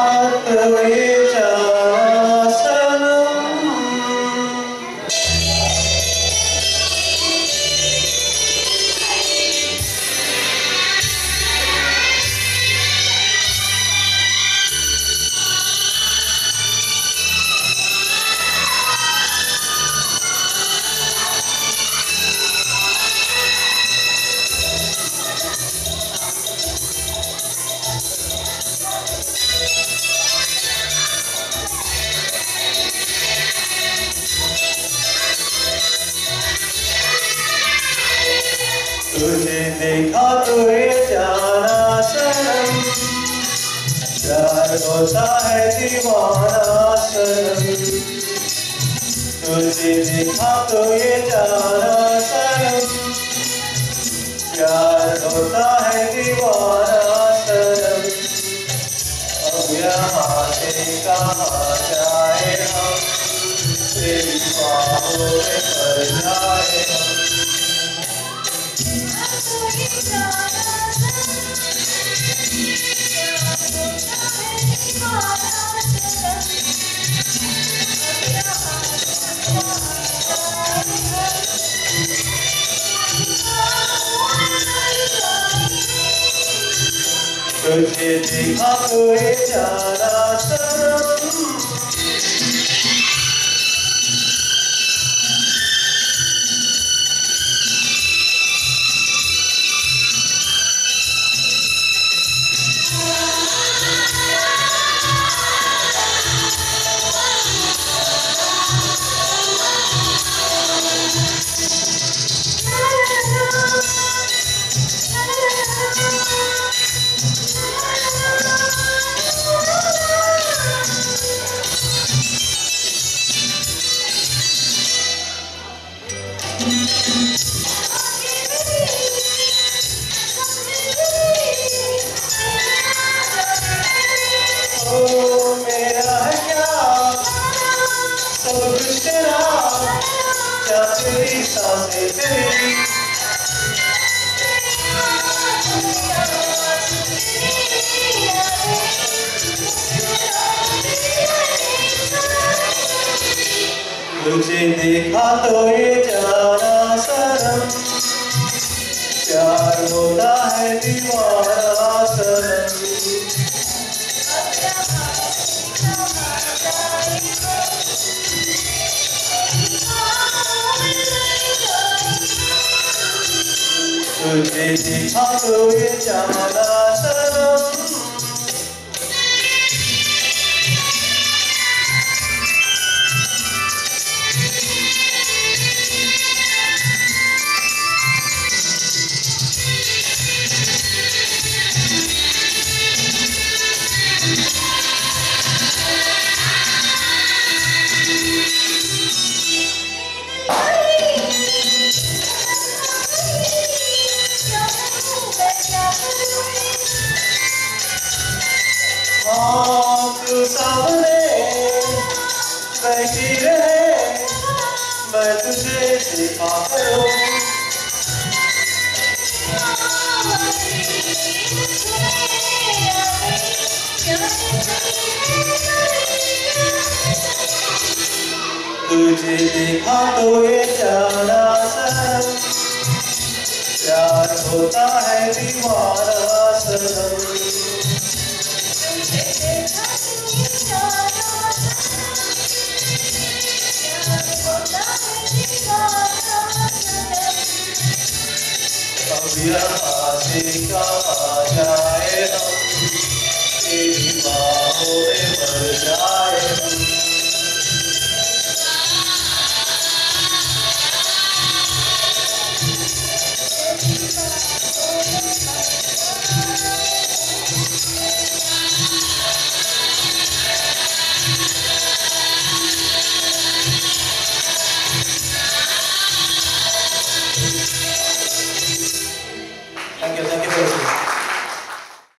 ये जाना सनम। तुझे देखा तो ये जाना सनम, प्यार होता है दीवाना सनम। तुझे देखा तो ये जाना सनम, प्यार होता है दीवाना सनम। अब यहाँ से कहाँ जाए हम, तेरी बाहों में पड़ जाए हम। तुझे देखा तो ये जाना सनम। मेरा है क्या सब कुछ तेरा, क्या तेरी सांसें तेरी। तुझे देखा तो ये जाना सनम, प्यार होता है दीवाना सनम। तुझे देखा तो ये जाना सनम। तू सामने बैठी रहे, मैं तुझे देखा करूं। तुझे देखा तो ये जाना सनम, प्यार होता है दीवाना सनम। अब यहाँ से कहाँ जाए हम, तेरी बाहों